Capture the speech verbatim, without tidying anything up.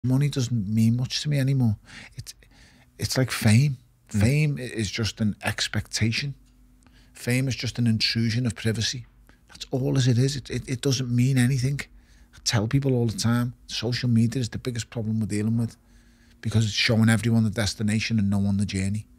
Money doesn't mean much to me anymore. It's it's like fame. Fame is just an expectation. Fame is just an intrusion of privacy. That's all as it is. It, it, it doesn't mean anything. I tell people all the time, social media is the biggest problem we're dealing with because it's showing everyone the destination and no one the journey.